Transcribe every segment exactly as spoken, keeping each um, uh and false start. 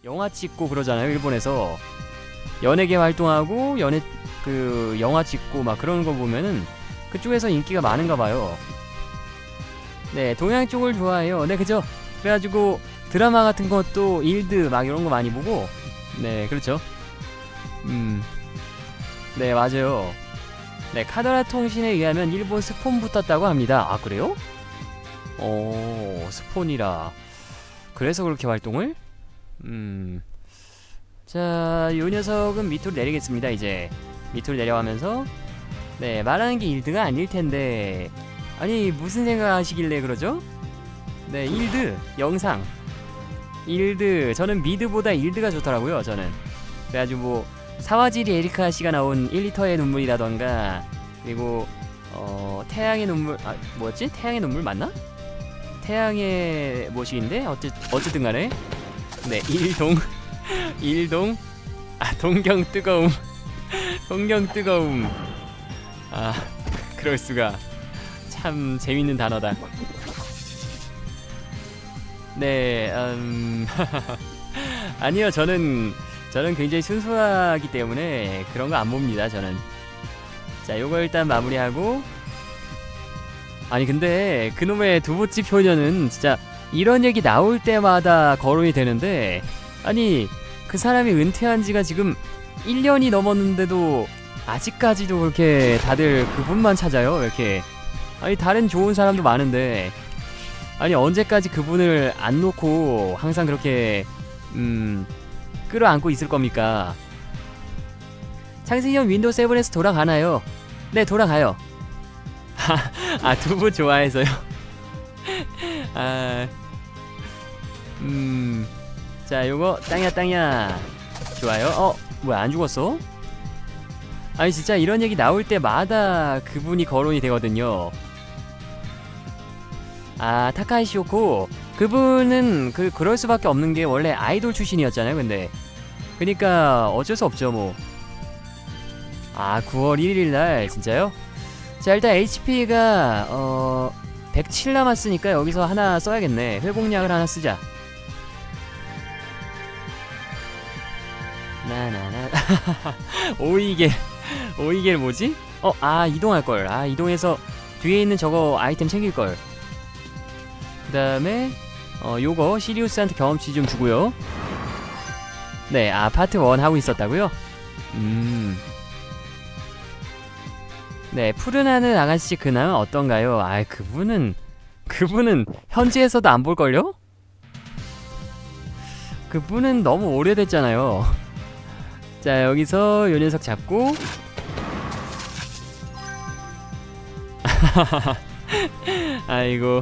영화 찍고 그러잖아요. 일본에서 연예계 활동하고 연예 그 영화 찍고 막 그런 거 보면은 그쪽에서 인기가 많은가 봐요. 네, 동양 쪽을 좋아해요. 네, 그죠? 그래가지고 드라마 같은 것도 일드 막 이런 거 많이 보고. 네, 그렇죠. 음, 네, 맞아요. 네, 카더라 통신에 의하면 일본 스폰 붙었다고 합니다. 아, 그래요? 어, 스폰이라. 그래서 그렇게 활동을? 음. 자, 요 녀석은 밑으로 내리겠습니다. 이제 밑으로 내려가면서 네, 말하는 게 일드가 아닐 텐데. 아니, 무슨 생각 하시길래 그러죠? 네, 일드 영상 일드, 저는 미드보다 일드가 좋더라고요. 저는 그래가지고 뭐 사와지리 에리카 씨가 나온 일 리터의 눈물이라던가, 그리고 어 태양의 눈물, 아 뭐였지? 태양의 눈물 맞나? 태양의 뭐시인데 어째, 어쨌든 간에 네, 일동 일동 아 동경 뜨거움 동경 뜨거움. 아, 그럴수가. 참 재밌는 단어다. 네, 음... 아니요, 저는 저는 굉장히 순수하기 때문에 그런 거 안 봅니다, 저는. 자, 요거 일단 마무리하고. 아니 근데 그놈의 두부집 효녀는 진짜 이런 얘기 나올 때마다 거론이 되는데, 아니 그 사람이 은퇴한 지가 지금 일 년이 넘었는데도 아직까지도 그렇게 다들 그분만 찾아요. 이렇게. 아니 다른 좋은 사람도 많은데, 아니 언제까지 그분을 안 놓고 항상 그렇게 음 끌어안고 있을 겁니까? 창승형 윈도우 세븐에서 돌아가나요? 네, 돌아가요. 아, 두부 좋아해서요. 아, 음, 자, 요거 땅이야 땅이야. 좋아요. 어, 뭐야, 안 죽었어? 아니 진짜 이런 얘기 나올 때마다 그분이 거론이 되거든요. 아, 타카이시 요코, 그분은 그 그럴 수밖에 없는 게 원래 아이돌 출신이었잖아요. 근데 그니까 어쩔 수 없죠 뭐. 아, 구월 일일날 진짜요? 자, 일단 에이치피가 어 백칠 남았으니까 여기서 하나 써야겠네. 회복약을 하나 쓰자. 나나나. 오이겔 오이겔 뭐지? 어, 아, 이동할걸. 아, 이동해서 뒤에 있는 저거 아이템 챙길걸. 그 다음에 어 요거 시리우스한테 경험치 좀 주고요. 네, 아, 파트 일 하고 있었다고요? 음. 네, 푸른 하늘 아가씨 근황은 어떤가요? 아, 그분은 그분은 현지에서도 안 볼걸요? 그분은 너무 오래됐잖아요. 자, 여기서 요 녀석 잡고. 아이고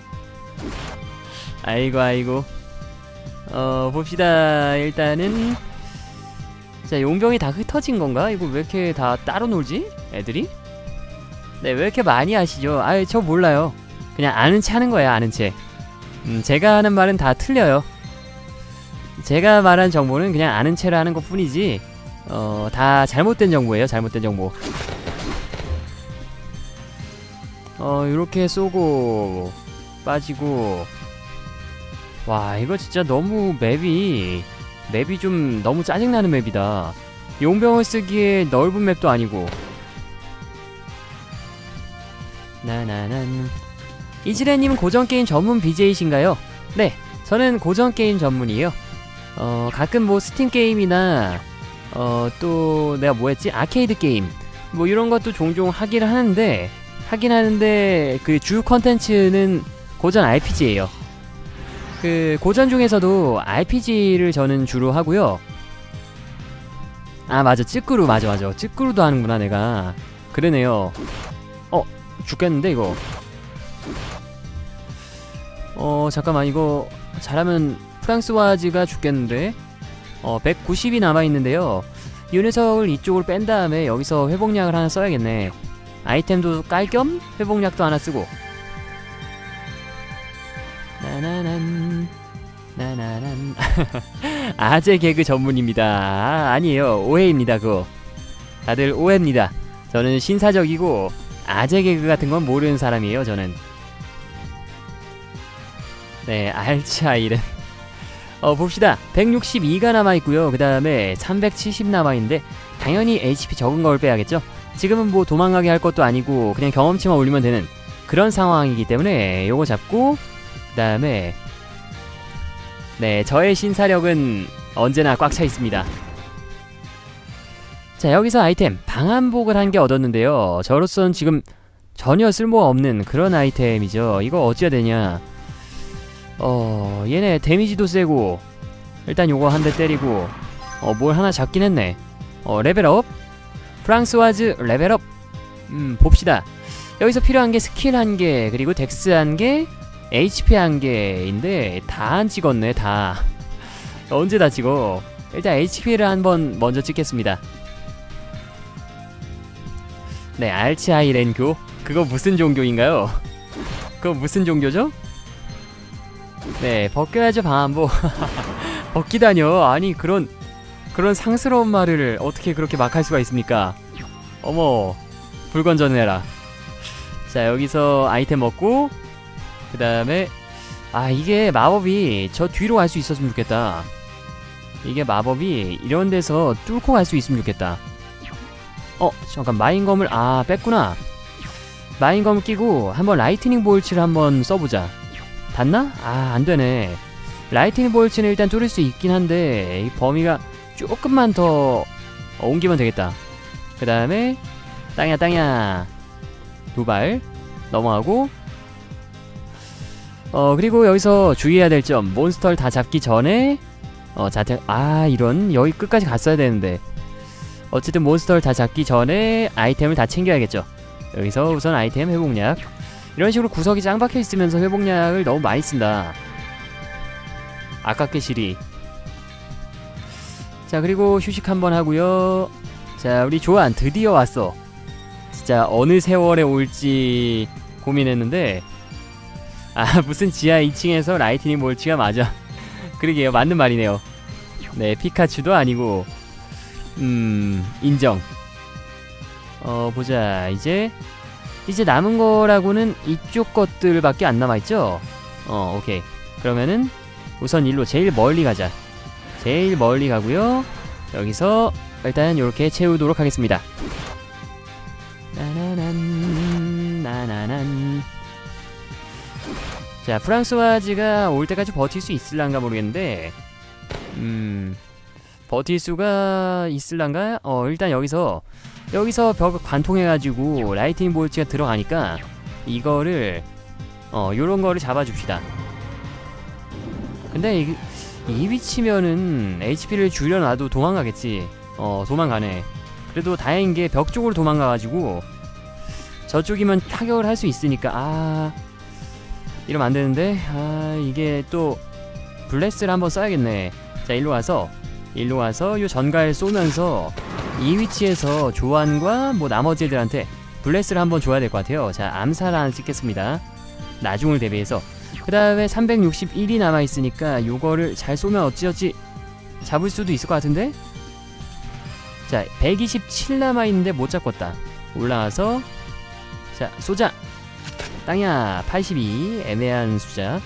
아이고 아이고. 어, 봅시다. 일단은 자, 용병이 다 흩어진 건가? 이거 왜 이렇게 다 따로 놀지? 애들이? 네, 왜 이렇게 많이 하시죠? 아이, 저 몰라요. 그냥 아는 체 하는 거야, 아는 체. 음, 제가 하는 말은 다 틀려요. 제가 말한 정보는 그냥 아는 체를 하는 것 뿐이지, 어, 다 잘못된 정보예요, 잘못된 정보. 어, 요렇게 쏘고 빠지고. 와, 이거 진짜 너무 맵이 맵이 좀 너무 짜증나는 맵이다. 용병을 쓰기에 넓은 맵도 아니고. 나나난. 이지레님은 고전게임 전문 비제이신가요? 네, 저는 고전게임 전문이에요. 어, 가끔 뭐 스팀 게임이나 어, 또 내가 뭐 했지? 아케이드 게임 뭐 이런 것도 종종 하긴 하는데 하긴 하는데 그 주 컨텐츠는 고전 알피지예요. 그 고전 중에서도 알피지를 저는 주로 하고요. 아, 맞아, 찌끄루. 맞아 맞아 찌끄루도 하는구나 내가. 그러네요. 어, 죽겠는데 이거. 어, 잠깐만, 이거 잘하면 프랑스와즈가 죽겠는데. 어, 백구십이 남아있는데요. 이 녀석을 이쪽으로 뺀 다음에 여기서 회복약을 하나 써야겠네. 아이템도 깔 겸 회복약도 하나 쓰고. 나나난 나나난. 아재 개그 전문입니다. 아, 아니에요, 오해입니다. 그거 다들 오해입니다. 저는 신사적이고 아재 개그 같은 건 모르는 사람이에요, 저는. 네, 알츠하이른. 어 봅시다. 백육십이가 남아있고요. 그 다음에 삼백칠십 남아있는데 당연히 에이치피 적은 걸 빼야겠죠. 지금은 뭐 도망가게 할 것도 아니고 그냥 경험치만 올리면 되는 그런 상황이기 때문에 요거 잡고, 그 다음에 네, 저의 신사력은 언제나 꽉 차 있습니다. 자, 여기서 아이템 방한복을 한 개 얻었는데요. 저로서는 지금 전혀 쓸모가 없는 그런 아이템이죠. 이거 어찌해야 되냐. 어 얘네 데미지도 세고, 일단 요거 한 대 때리고 어 뭘 하나 잡긴 했네. 어 레벨업, 프랑스와즈 레벨업. 음 봅시다. 여기서 필요한 게 스킬 한 개, 그리고 덱스 한 개, 에이치피 한 개인데 다 안 찍었네. 다 언제 다 찍어. 일단 에이치피를 한번 먼저 찍겠습니다. 네, 알츠하이 렌교. 그거 무슨 종교인가요? 그거 무슨 종교죠? 네, 벗겨야죠 방한복. 벗기다뇨. 아니 그런 그런 상스러운 말을 어떻게 그렇게 막 할 수가 있습니까? 어머, 불건전해라. 자, 여기서 아이템 먹고, 그 다음에 아 이게 마법이 저 뒤로 갈 수 있었으면 좋겠다. 이게 마법이 이런 데서 뚫고 갈 수 있으면 좋겠다. 어 잠깐, 마인검을 아 뺐구나. 마인검 끼고 한번 라이트닝 볼츠를 한번 써보자. 닿나? 아 안되네. 라이트닝 볼츠는 일단 뚫을 수 있긴 한데 이 범위가 조금만 더 옮기면 되겠다. 그 다음에 땅이야 땅이야 두 발 넘어가고, 어 그리고 여기서 주의해야 될 점, 몬스터를 다 잡기 전에 어 자태 아 이런, 여기 끝까지 갔어야 되는데 어쨌든 몬스터를 다 잡기 전에 아이템을 다 챙겨야겠죠. 여기서 우선 아이템 회복약. 이런 식으로 구석이 짱 박혀 있으면서 회복약을 너무 많이 쓴다. 아깝게 시리. 자, 그리고 휴식 한번 하고요. 자, 우리 조안 드디어 왔어. 진짜 어느 세월에 올지 고민했는데, 아 무슨 지하 이 층에서 라이트닝 볼츠가 맞아. 그러게요, 맞는 말이네요. 네, 피카츄도 아니고. 음 인정. 어 보자. 이제 이제 남은 거라고는 이쪽 것들밖에 안 남아있죠? 어 오케이. 그러면은 우선 일로 제일 멀리 가자. 제일 멀리 가고요. 여기서 일단 요렇게 채우도록 하겠습니다. 나나난 나나난. 자, 프랑스와즈가 올 때까지 버틸 수 있을란가 모르겠는데, 음 버틸 수가 있을란가? 어 일단 여기서 여기서 벽을 관통해가지고 라이트닝 볼츠가 들어가니까 이거를 어 요런 거를 잡아줍시다. 근데 이, 이 위치면은 에이치피를 줄여놔도 도망가겠지. 어 도망가네. 그래도 다행인게 벽 쪽으로 도망가가지고 저쪽이면 타격을 할 수 있으니까. 아 이러면 안되는데. 아 이게 또 블레스를 한번 써야겠네. 자, 일로 와서 일로 와서 요 전갈 쏘면서 이 위치에서 조안과 뭐 나머지 애들한테 블레스를 한번 줘야 될 것 같아요. 자, 암살 하나 찍겠습니다. 나중을 대비해서. 그 다음에 삼백육십일이 남아있으니까 요거를 잘 쏘면 어찌어찌 잡을 수도 있을 것 같은데? 자, 백이십칠 남아있는데 못 잡겠다. 올라와서 자, 쏘자. 땅이야. 팔십이. 애매한 숫자.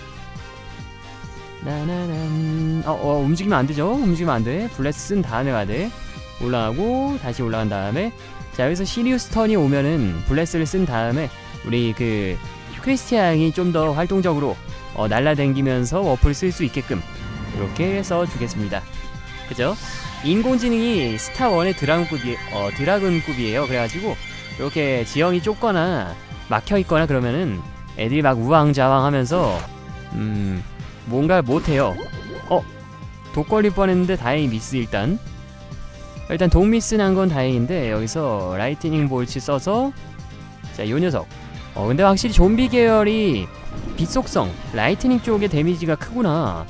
나나난. 어, 어, 움직이면 안 되죠? 움직이면 안 돼. 블레스 쓴 다음에 가야 돼. 올라가고, 다시 올라간 다음에. 자, 여기서 시리우스 턴이 오면은 블레스를 쓴 다음에 우리 그 크리스티앙이 좀 더 활동적으로 어, 날라댕기면서 워프를 쓸 수 있게끔 이렇게 써주겠습니다. 그죠? 인공지능이 스타원의 드라군급이, 어, 드라군급이에요. 그래가지고 이렇게 지형이 좁거나 막혀있거나 그러면은 애들이 막 우왕좌왕 하면서 음... 뭔가 못해요. 어? 독 걸릴 뻔했는데 다행히 미스. 일단 일단 독 미스 난 건 다행인데 여기서 라이트닝 볼츠 써서 자, 요 녀석. 어 근데 확실히 좀비 계열이 빛 속성 라이트닝 쪽의 데미지가 크구나.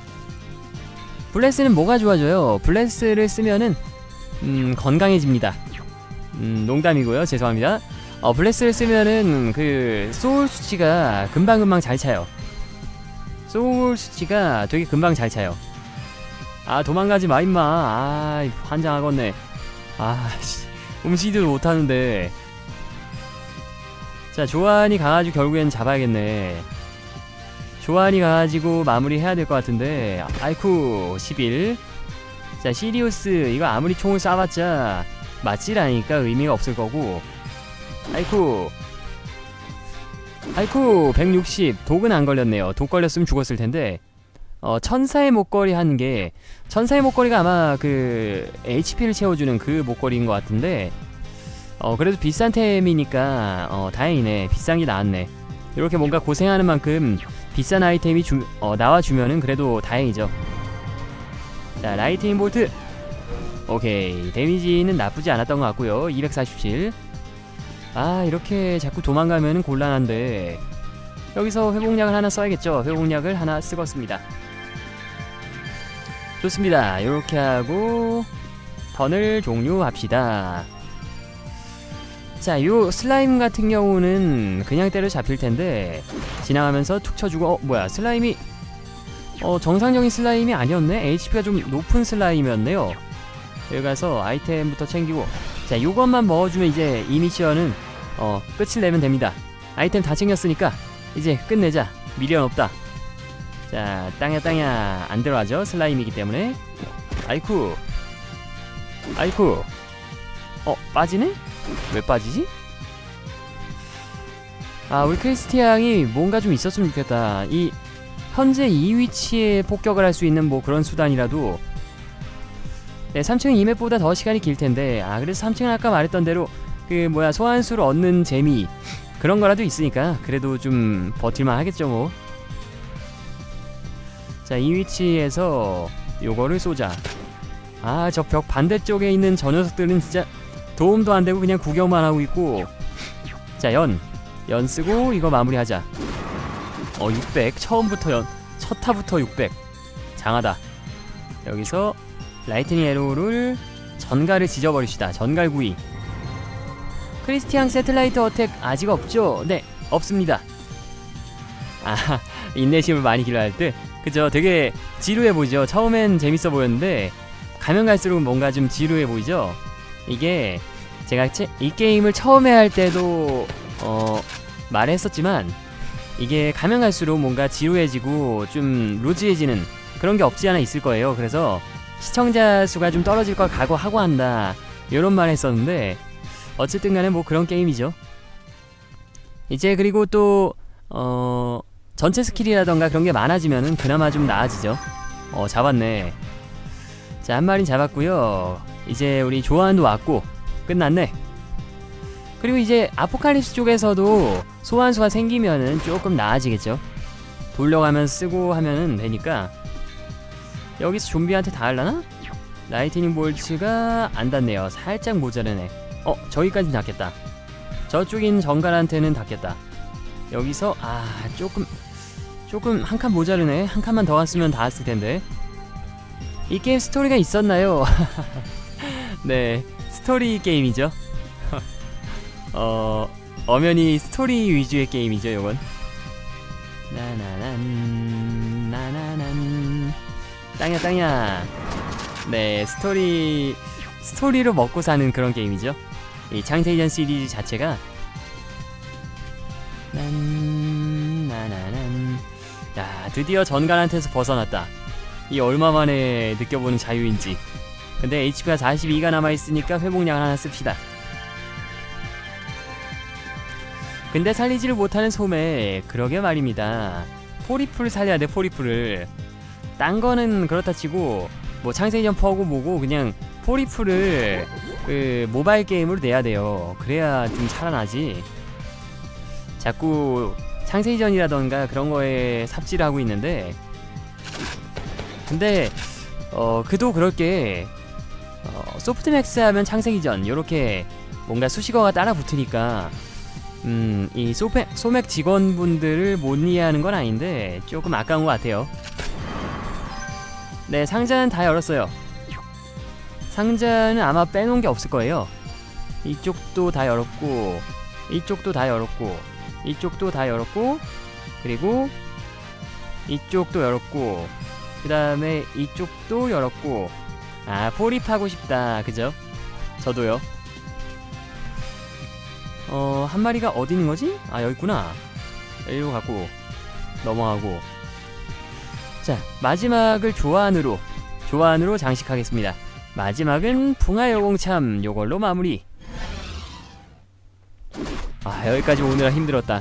블레스는 뭐가 좋아져요? 블레스를 쓰면은 음 건강해집니다. 음 농담이고요. 죄송합니다. 어 블레스를 쓰면은 그 소울 수치가 금방금방 잘 차요. 소울 수치가 되게 금방 잘 차요. 아 도망가지 마 임마. 아 환장하겠네. 아 씨, 움직이지도 못하는데. 자, 조안이 가가지고 결국엔 잡아야겠네. 조안이 가가지고 마무리해야 될 것 같은데. 아이쿠 십일. 자 시리우스 이거 아무리 총을 쏴봤자 맞지라니까 의미가 없을 거고. 아이쿠 아이쿠 백육십. 독은 안 걸렸네요. 독 걸렸으면 죽었을 텐데. 어 천사의 목걸이 한 개. 천사의 목걸이가 아마 그 에이치피를 채워주는 그 목걸이인 것 같은데, 어 그래도 비싼 템이니까 어 다행이네. 비싼 게 나왔네. 이렇게 뭔가 고생하는 만큼 비싼 아이템이 주, 어, 나와주면은 그래도 다행이죠. 자 라이트닝 볼트. 오케이 데미지는 나쁘지 않았던 것 같고요. 이백사십칠. 아 이렇게 자꾸 도망가면은 곤란한데 여기서 회복약을 하나 써야겠죠. 회복약을 하나 쓰겠습니다. 좋습니다. 요렇게 하고 턴을 종료합시다. 자, 요 슬라임 같은 경우는 그냥 때려 잡힐 텐데 지나가면서 툭 쳐주고. 어 뭐야 슬라임이 어 정상적인 슬라임이 아니었네. 에이치피가 좀 높은 슬라임이었네요. 여기 가서 아이템부터 챙기고. 자 요것만 먹어주면 이제 이 미션은 어 끝을 내면 됩니다. 아이템 다 챙겼으니까 이제 끝내자. 미련 없다. 자 땅야 땅야 안 들어가죠. 슬라임이기 때문에. 아이쿠 아이쿠. 어 빠지네? 왜 빠지지? 아 우리 크리스티앙이 뭔가 좀 있었으면 좋겠다. 이 현재 이 위치에 폭격을 할 수 있는 뭐 그런 수단이라도. 네 삼 층은 이 맵보다 더 시간이 길텐데. 아 그래서 삼 층은 아까 말했던 대로 그 뭐야 소환수를 얻는 재미 그런 거라도 있으니까 그래도 좀 버틸만 하겠죠 뭐. 자 이 위치에서 요거를 쏘자. 아 저 벽 반대쪽에 있는 저 녀석들은 진짜 도움도 안되고 그냥 구경만 하고 있고. 자 연 연 쓰고 이거 마무리하자. 어 육백. 처음부터 연 첫 타부터 육백. 장하다. 여기서 라이트닝 에로를 전갈을 지져버립시다. 전갈 구이. 크리스티앙 세틀라이트 어택 아직 없죠? 네 없습니다. 아 인내심을 많이 길러야 할 듯. 그죠? 되게 지루해 보이죠? 처음엔 재밌어 보였는데 가면 갈수록 뭔가 좀 지루해 보이죠? 이게 제가 이 게임을 처음에 할 때도 어 말했었지만 이게 가면 갈수록 뭔가 지루해지고 좀 루즈해지는 그런 게 없지 않아 있을 거예요. 그래서 시청자 수가 좀 떨어질 걸 각오하고 한다 이런 말 했었는데 어쨌든 간에 뭐 그런 게임이죠. 이제 그리고 또 어 전체 스킬이라던가 그런 게 많아지면은 그나마 좀 나아지죠. 어 잡았네. 자 한 마린 잡았고요. 이제 우리 조안도 왔고 끝났네. 그리고 이제 아포칼립스 쪽에서도 소환수가 생기면은 조금 나아지겠죠. 돌려가면서 쓰고 하면은 되니까. 여기서 좀비한테 닿을라나? 라이트닝 볼츠가 안 닿네요. 살짝 모자르네. 어 저기까지 닿겠다. 저쪽인 정갈한테는 닿겠다. 여기서 아 조금 조금 한 칸 모자르네. 한 칸만 더 갔으면 닿았을 텐데. 이 게임 스토리가 있었나요? 네 스토리 게임이죠. 어 엄연히 스토리 위주의 게임이죠 요건. 나나난 나나난 땅야 땅야. 네 스토리 스토리로 먹고 사는 그런 게임이죠. 이 창세이전 시리즈 자체가. 난 나나난. 야 드디어 전갈한테서 벗어났다. 이 얼마만에 느껴보는 자유인지. 근데 에이치피가 사십이가 남아있으니까 회복량 하나 씁시다. 근데 살리지를 못하는 소매. 그러게 말입니다. 포리풀을 살려야 돼. 포리풀을. 딴 거는 그렇다 치고 뭐 창세이전 퍼고 뭐고 그냥 포리풀을 그 모바일 게임으로 내야 돼요. 그래야 좀 살아나지. 자꾸 창세이전이라던가 그런 거에 삽질을 하고 있는데. 근데 어 그도 그럴게. 어, 소프트맥스 하면 창세기전 요렇게 뭔가 수식어가 따라 붙으니까 음, 이 소맥, 소맥 직원분들을 못 이해하는 건 아닌데 조금 아까운 것 같아요. 네 상자는 다 열었어요. 상자는 아마 빼놓은 게 없을 거예요. 이쪽도 다 열었고 이쪽도 다 열었고 이쪽도 다 열었고 그리고 이쪽도 열었고 그 다음에 이쪽도 열었고. 아 포립하고 싶다 그죠? 저도요. 어 한 마리가 어디 있는 거지? 아 여기 있구나. 여기로 가고 넘어가고 자, 마지막을 조안으로 조안으로 장식하겠습니다. 마지막은 붕하여공참 요걸로 마무리. 아, 여기까지 오느라 힘들었다.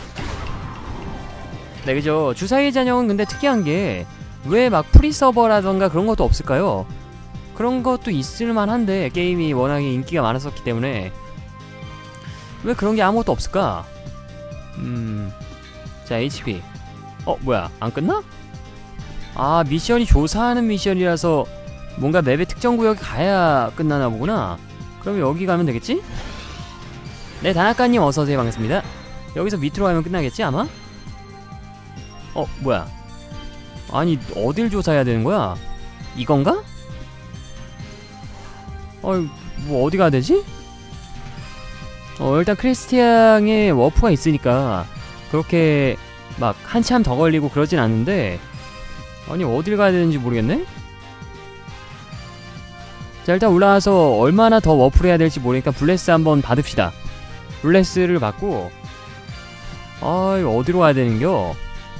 네, 그죠. 주사위 잔영은 근데 특이한게 왜 막 프리서버라던가 그런 것도 없을까요? 그런 것도 있을만한데 게임이 워낙에 인기가 많았었기 때문에 왜 그런게 아무것도 없을까? 음... 자, 에이치피. 어, 뭐야, 안 끝나? 아, 미션이 조사하는 미션이라서 뭔가 맵의 특정 구역에 가야 끝나나 보구나. 그럼 여기 가면 되겠지? 네, 다나카님 어서오세요. 반갑습니다. 여기서 밑으로 가면 끝나겠지 아마? 어, 뭐야, 아니 어딜 조사해야 되는 거야? 이건가? 어, 뭐 어디 가야 되지? 어, 일단 크리스티앙에 워프가 있으니까 그렇게 막 한참 더 걸리고 그러진 않는데, 아니 어딜 가야 되는지 모르겠네? 자, 일단 올라와서 얼마나 더 워프를 해야 될지 모르니까 블레스 한번 받읍시다. 블레스를 받고, 아, 이거 어디로 가야 되는겨?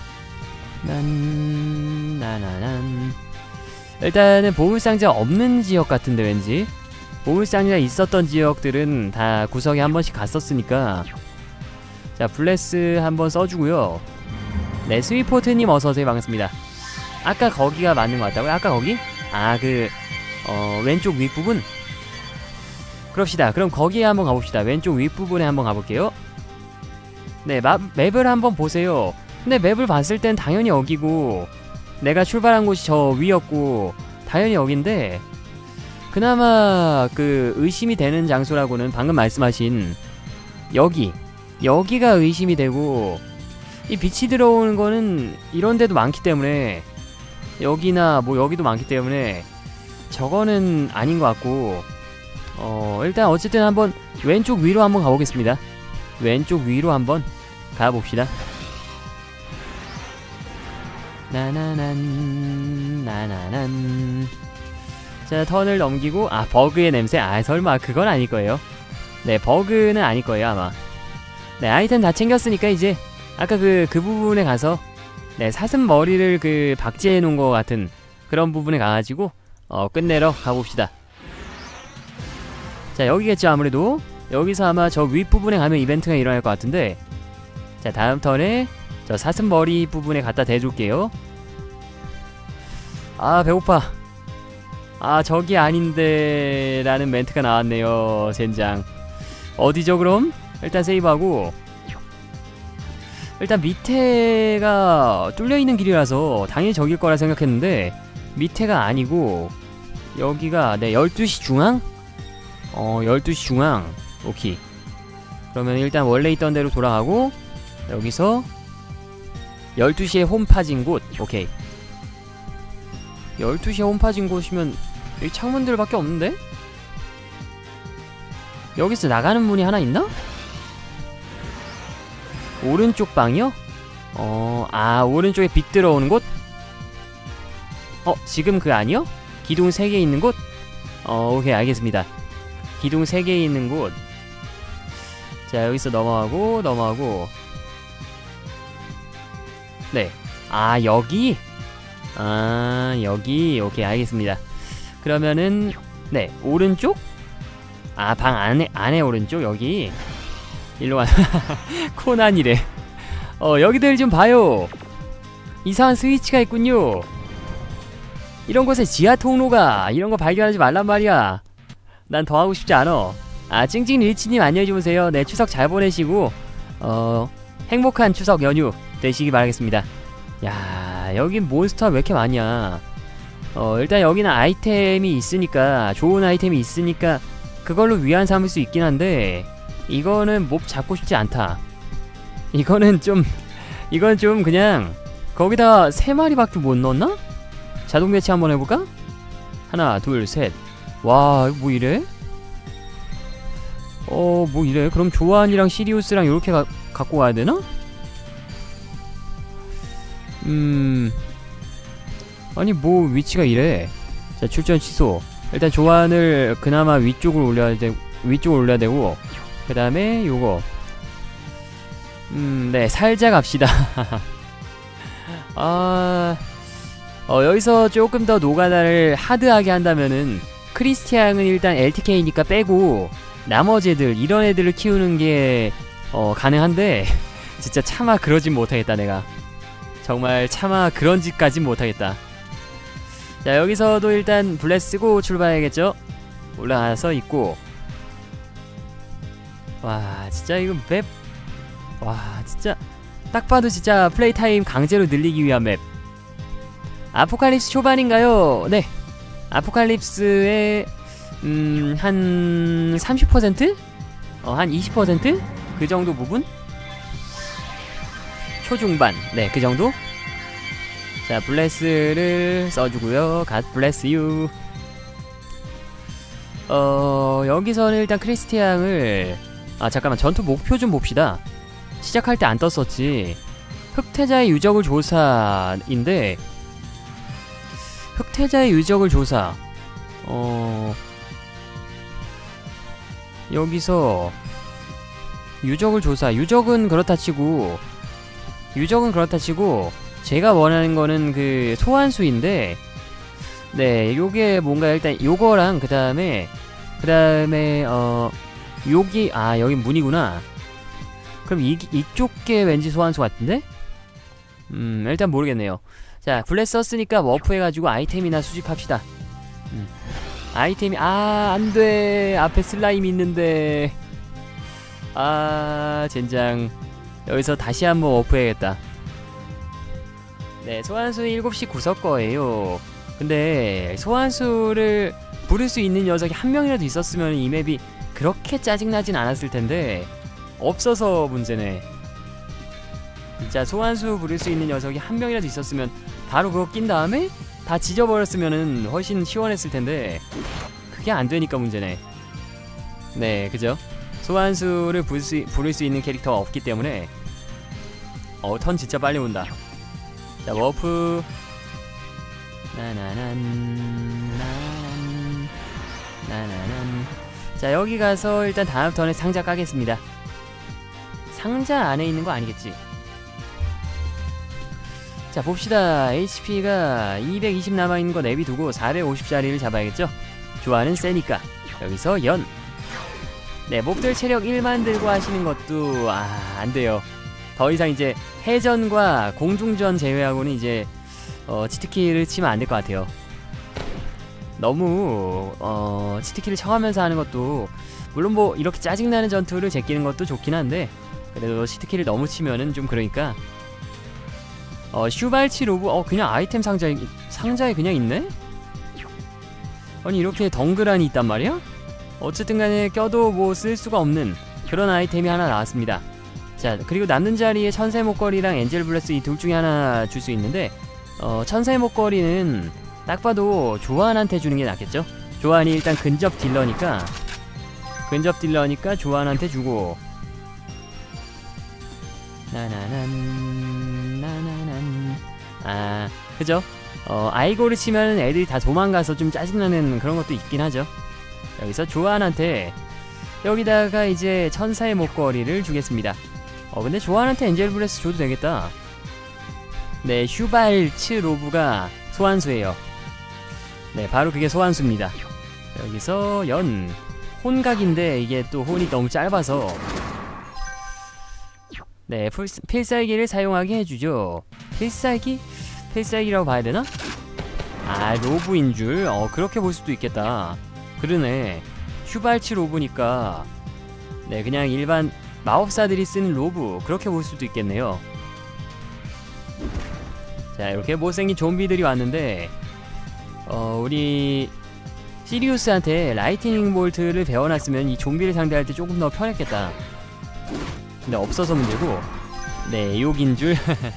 난... 나나난... 일단은 보물상자 없는 지역 같은데 왠지? 보물상자 있었던 지역들은 다 구석에 한 번씩 갔었으니까. 자, 블레스 한번 써주고요. 네, 스위포트님 어서오세요. 반갑습니다. 아까 거기가 맞는 것 같다고요? 아까 거기? 아, 그... 어... 왼쪽 윗부분? 그럽시다. 그럼 거기에 한번 가봅시다. 왼쪽 윗부분에 한번 가볼게요. 네, 마, 맵을 한번 보세요. 근데 맵을 봤을 땐 당연히 여기고, 내가 출발한 곳이 저 위였고 당연히 여긴데, 그나마 그 의심이 되는 장소라고는 방금 말씀하신 여기 여기가 의심이 되고, 이 빛이 들어오는 거는 이런 데도 많기 때문에, 여기나 뭐 여기도 많기 때문에 저거는 아닌 것 같고, 어 일단 어쨌든 한번 왼쪽 위로 한번 가보겠습니다. 왼쪽 위로 한번 가봅시다. 나나난 나나난. 자, 턴을 넘기고, 아, 버그의 냄새? 아, 설마 그건 아닐 거예요. 네, 버그는 아닐 거예요 아마. 네, 아이템 다 챙겼으니까 이제 아까 그, 그 부분에 가서, 네, 사슴 머리를 그 박제해 놓은 것 같은 그런 부분에 가가지고 어 끝내러 가봅시다. 자, 여기겠죠 아무래도. 여기서 아마 저 윗부분에 가면 이벤트가 일어날 것 같은데, 자, 다음 턴에 저 사슴 머리 부분에 갖다 대줄게요. 아, 배고파. 아, 저기 아닌데 라는 멘트가 나왔네요. 젠장. 어디죠 그럼? 일단 세이브하고, 일단 밑에가 뚫려있는 길이라서 당연히 저길 거라 생각했는데 밑에가 아니고 여기가, 네, 열두 시 중앙? 어, 열두 시 중앙. 오케이. 그러면 일단 원래 있던 대로 돌아가고, 여기서 열두 시에 홈 파진 곳. 오케이. 열두 시에 홈 파진 곳이면 여기 창문들밖에 없는데? 여기서 나가는 문이 하나 있나? 오른쪽 방이요? 어... 아, 오른쪽에 빛 들어오는 곳? 어, 지금 그 아니요? 기둥 세 개 있는 곳? 어, 오케이, 알겠습니다. 기둥 세 개 있는 곳. 자, 여기서 넘어가고 넘어가고. 네. 아, 여기? 아, 여기. 오케이, 알겠습니다. 그러면은, 네, 오른쪽? 아, 방 안에, 안에 오른쪽? 여기? 일로 와. 코난이래. 어, 여기들 좀 봐요. 이상한 스위치가 있군요. 이런 곳에 지하 통로가, 이런 거 발견하지 말란 말이야. 난 더 하고 싶지 않아. 아, 찡찡 리치님 안녕히 주무세요. 네, 추석 잘 보내시고 어 행복한 추석 연휴 되시기 바라겠습니다. 야, 여긴 몬스터 왜 이렇게 많냐. 어 일단 여기는 아이템이 있으니까, 좋은 아이템이 있으니까 그걸로 위안 삼을 수 있긴 한데, 이거는 몹 잡고 싶지 않다. 이거는 좀 이건 좀 그냥 거기다 세 마리밖에 못 넣었나? 자동 배치 한번 해볼까? 하나, 둘, 셋. 와, 뭐 이래? 어, 뭐 이래? 그럼 조안이랑 시리우스랑 요렇게 가, 갖고 가야 되나? 음... 아니, 뭐 위치가 이래. 자, 출전 취소. 일단 조안을 그나마 위쪽으로 올려야 되, 위쪽으로 올려야 되고, 그 다음에 요거. 음, 네, 살자 갑시다. 아... 어, 여기서 조금 더 노가다를 하드하게 한다면은 크리스티앙은 일단 엘티케이니까 빼고 나머지 애들 이런 애들을 키우는 게 어, 가능한데 진짜 차마 그러진 못하겠다. 내가 정말 차마 그런 짓까진 못하겠다. 자, 여기서도 일단 블레스 쓰고 출발해야겠죠. 올라가서 있고, 와 진짜 이거 맵, 와 진짜 딱 봐도 진짜 플레이 타임 강제로 늘리기 위한 맵. 아포칼립스 초반인가요? 네, 아포칼립스의 음, 한 삼십 퍼센트? 어, 한 이십 퍼센트? 그 정도 부분? 초중반, 네, 그 정도? 자, 블레스를 써주고요. 갓 블레스 유. 어, 여기서는 일단 크리스티앙을, 아 잠깐만, 전투 목표 좀 봅시다. 시작할 때 안 떴었지. 흑태자의 유적을 조사인데, 흑태자의 유적을 조사, 어... 여기서 유적을 조사, 유적은 그렇다 치고 유적은 그렇다 치고 제가 원하는 거는 그 소환수인데, 네, 요게 뭔가 일단 요거랑 그 다음에 그 다음에 어 여기, 아 여기 문이구나. 그럼 이, 이쪽 게 왠지 소환수 같은데? 음 일단 모르겠네요. 자, 블레스 썼으니까 워프 해가지고 아이템이나 수집합시다. 음. 아이템이, 아 안돼, 앞에 슬라임 있는데, 아 젠장. 여기서 다시 한번 워프 해야겠다. 네, 소환수는 일곱 시 구석 거예요. 근데 소환수를 부를 수 있는 녀석이 한 명이라도 있었으면 이 맵이 그렇게 짜증나진 않았을 텐데 없어서 문제네. 진짜 소환수 부를 수 있는 녀석이 한 명이라도 있었으면 바로 그거 낀 다음에 다 지져버렸으면은 훨씬 시원했을 텐데 그게 안 되니까 문제네. 네, 그죠? 소환수를 부를 수, 부를 수 있는 캐릭터가 없기 때문에. 어, 턴 진짜 빨리 온다. 자, 워프. 나나난 나난 나나난. 자, 여기 가서 일단 다음 턴에 상자 까겠습니다. 상자 안에 있는 거 아니겠지? 자, 봅시다. 에이치피가 이백이십 남아있는 거 내비두고 사백오십짜리를 잡아야겠죠? 좋아하는 세니까 여기서 연. 네, 몹들 체력 일만 들고 하시는 것도 아 안돼요. 더 이상 이제 해전과 공중전 제외하고는 이제 어 치트키를 치면 안 될 것 같아요. 너무 어 치트키를 쳐가면서 하는 것도, 물론 뭐 이렇게 짜증나는 전투를 제끼는 것도 좋긴 한데 그래도 치트키를 너무 치면은 좀 그러니까. 어 슈발치 로브, 어 그냥 아이템 상자에 상자에 그냥 있네? 아니 이렇게 덩그라니 있단 말이야? 어쨌든 간에 껴도 뭐 쓸 수가 없는 그런 아이템이 하나 나왔습니다. 자, 그리고 남는 자리에 천사의 목걸이랑 엔젤 블레스 이 둘 중에 하나 줄 수 있는데, 어 천사의 목걸이는 딱 봐도 조한한테 주는 게 낫겠죠? 조한이 일단 근접 딜러니까 근접 딜러니까 조한한테 주고. 나나난 나나난. 아 그죠? 어 아이고를 치면 애들이 다 도망가서 좀 짜증나는 그런 것도 있긴 하죠. 여기서 조한한테 여기다가 이제 천사의 목걸이를 주겠습니다. 어 근데 조한한테 엔젤 블레스 줘도 되겠다. 네, 슈발츠 로브가 소환수예요. 네, 바로 그게 소환수입니다. 여기서 연 혼각인데 이게 또 혼이 너무 짧아서 네, 필살기를 사용하게 해주죠. 필살기? 필살기라고 봐야 되나? 아, 로브인 줄? 어, 그렇게 볼 수도 있겠다. 그러네. 슈발츠 로브니까 네, 그냥 일반 마법사들이 쓰는 로브, 그렇게 볼 수도 있겠네요. 자, 이렇게 못생긴 좀비들이 왔는데 어, 우리 시리우스한테 라이트닝 볼트를 배워놨으면 이 좀비를 상대할 때 조금 더 편했겠다. 근데 없어서 문제고. 네, 욕인 줄.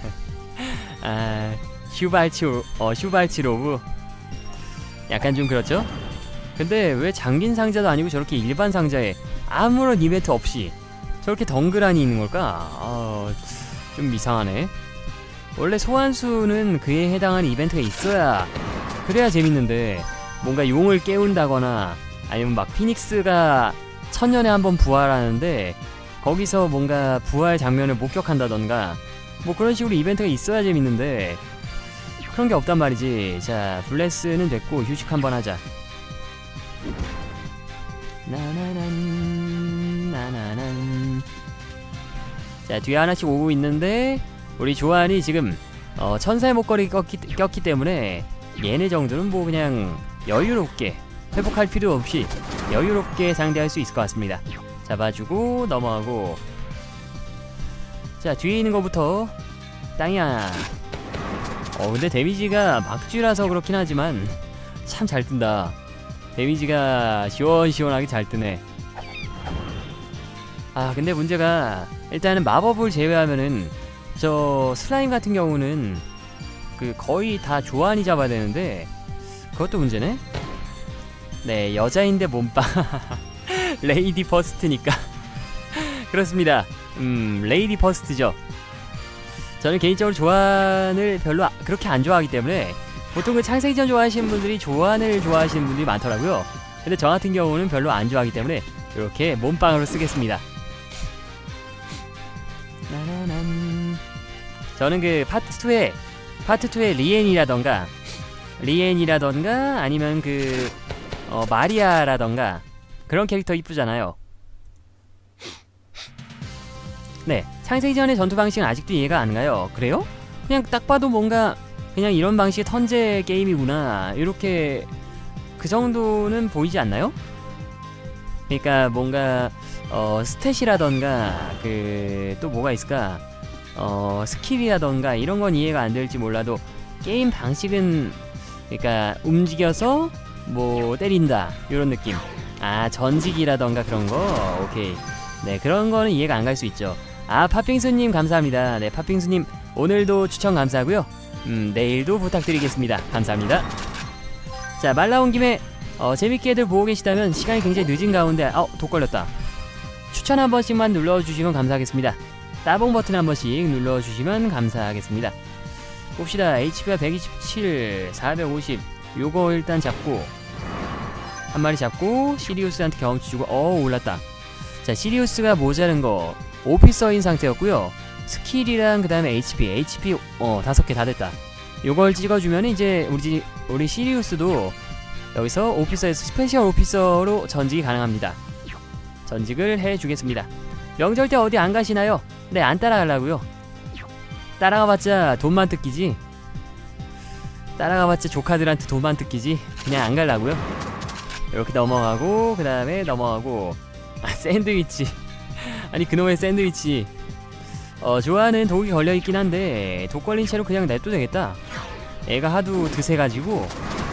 아, 슈발치, 어, 슈발치 로브. 약간 좀 그렇죠? 근데 왜 잠긴 상자도 아니고 저렇게 일반 상자에 아무런 이벤트 없이 저렇게 덩그라니 있는 걸까? 어, 좀 이상하네. 원래 소환수는 그에 해당하는 이벤트가 있어야 그래야 재밌는데, 뭔가 용을 깨운다거나 아니면 막 피닉스가 천년에 한 번 부활하는데 거기서 뭔가 부활 장면을 목격한다던가 뭐 그런 식으로 이벤트가 있어야 재밌는데 그런 게 없단 말이지. 자, 블레스는 됐고 휴식 한번 하자. 나나난 나나난. 자, 뒤에 하나씩 오고 있는데 우리 조안이 지금 어, 천사의 목걸이 꼈기, 꼈기 때문에 얘네 정도는 뭐 그냥 여유롭게 회복할 필요 없이 여유롭게 상대할 수 있을 것 같습니다. 잡아주고 넘어가고. 자, 뒤에 있는 거부터 땅이야. 어 근데 데미지가 막쥐라서 그렇긴 하지만 참 잘 뜬다. 데미지가 시원시원하게 잘 뜨네. 아 근데 문제가 일단은 마법을 제외하면은 저 슬라임 같은 경우는 그 거의 다 조안이 잡아야 되는데 그것도 문제네. 네, 여자인데 몸빵. 레이디 퍼스트니까. 그렇습니다. 음 레이디 퍼스트죠. 저는 개인적으로 조안을 별로 아, 그렇게 안 좋아하기 때문에 보통 그 창세기전 좋아하시는 분들이 조안을 좋아하시는 분들이 많더라고요. 근데 저 같은 경우는 별로 안 좋아하기 때문에 이렇게 몸빵으로 쓰겠습니다. 나나난. 저는 그 파트 이에 파트 이의 리엔이라던가 리엔이라던가 아니면 그 어, 마리아라던가 그런 캐릭터 이쁘잖아요. 네, 창세기전의 전투 방식은 아직도 이해가 안 가요. 그래요? 그냥 딱 봐도 뭔가 그냥 이런 방식의 턴제 게임이구나 이렇게 그 정도는 보이지 않나요? 그러니까 뭔가 어, 스탯이라던가 그 또 뭐가 있을까? 어, 스킬이라던가 이런 건 이해가 안 될지 몰라도 게임 방식은 그러니까 움직여서 뭐 때린다 이런 느낌. 아 전직이라던가 그런 거 오케이. 네 그런 거는 이해가 안 갈 수 있죠. 아 팥빙수님 감사합니다. 네 팥빙수님 오늘도 추천 감사하고요. 음 내일도 부탁드리겠습니다. 감사합니다. 자 말 나온 김에 어, 재밌게들 보고 계시다면 시간이 굉장히 늦은 가운데 어, 독 걸렸다. 추천 한 번씩만 눌러주시면 감사하겠습니다. 따봉 버튼 한 번씩 눌러주시면 감사하겠습니다. 봅시다. 에이치피가 백이십칠, 사백오십 요거 일단 잡고 한 마리 잡고 시리우스한테 경험치 주고 어 올랐다. 자 시리우스가 모자른 거 오피서인 상태였고요. 스킬이랑 그 다음에 에이치피 에이치피 어 다섯 개 다 됐다. 요걸 찍어주면 이제 우리 우리 시리우스도 여기서 오피서에서 스페셜 오피서로 전직이 가능합니다. 전직을 해주겠습니다. 명절 때 어디 안 가시나요? 네, 안 따라가려고요. 따라가봤자 돈만 뜯기지. 따라가봤자 조카들한테 돈만 뜯기지. 그냥 안 가려고요. 이렇게 넘어가고 그 다음에 넘어가고 아 샌드위치. 아니 그놈의 샌드위치. 어 좋아하는 독이 걸려있긴 한데 독 걸린 채로 그냥 냅둬도 되겠다. 애가 하도 드세가지고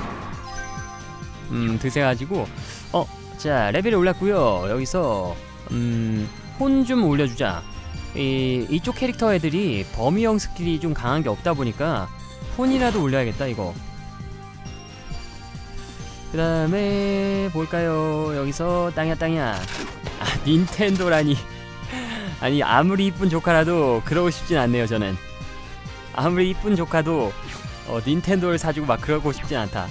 음 드세가지고 어 자 레벨이 올랐고요. 여기서 음 혼 좀 올려주자. 이, 이쪽 캐릭터 애들이 범위형 스킬이 좀 강한 게 없다 보니까 혼이라도 올려야겠다 이거. 그 다음에 볼까요? 여기서 땅이야 땅이야. 아 닌텐도라니. 아니 아무리 이쁜 조카라도 그러고 싶진 않네요 저는. 아무리 이쁜 조카도 어, 닌텐도를 사주고 막 그러고 싶진 않다.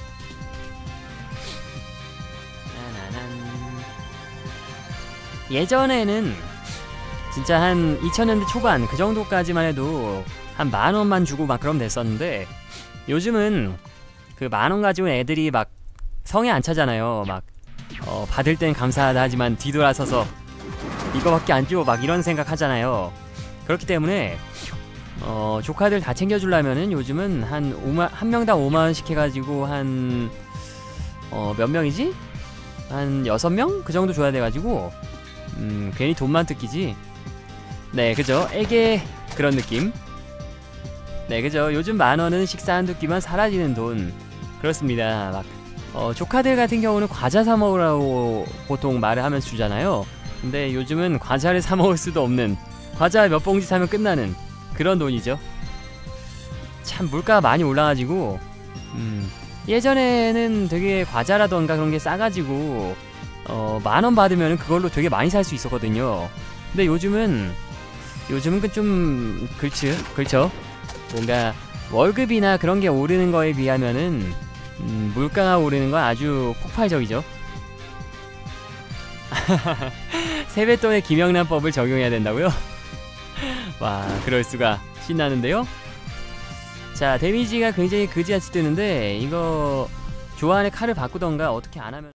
예전에는 진짜 한 이천 년대 초반 그 정도까지만 해도 한 만원만 주고 막 그러면 됐었는데 요즘은 그 만원 가지고 애들이 막 성에 안 차잖아요. 막 어, 받을 땐 감사하다 하지만 뒤돌아서서 이거밖에 안 줘 막 이런 생각 하잖아요. 그렇기 때문에 어, 조카들 다 챙겨주려면은 요즘은 한 오만, 한 명당 오만원씩 해가지고 한 어, 몇 명이지? 한 여섯 명? 그 정도 줘야 돼가지고 음 괜히 돈만 뜯기지. 네 그죠 애게 그런 느낌. 네 그죠 요즘 만원은 식사 한두 끼만 사라지는 돈. 그렇습니다. 막 어, 조카들 같은 경우는 과자 사 먹으라고 보통 말을 하면 주잖아요. 근데 요즘은 과자를 사 먹을 수도 없는 과자 몇 봉지 사면 끝나는 그런 돈이죠. 참 물가가 많이 올라가지고 음 예전에는 되게 과자라던가 그런 게 싸가지고 어, 만원 받으면 그걸로 되게 많이 살 수 있었거든요. 근데 요즘은 요즘은 그 좀 그렇죠 그렇죠 뭔가 월급이나 그런 게 오르는 거에 비하면은 음, 물가가 오르는 건 아주 폭발적이죠. 세뱃돈의 김영란법을 적용해야 된다고요? 와 그럴수가 신나는데요. 자, 데미지가 굉장히 그지같이 뜨는데 이거 교환의 칼을 바꾸던가 어떻게 안 하면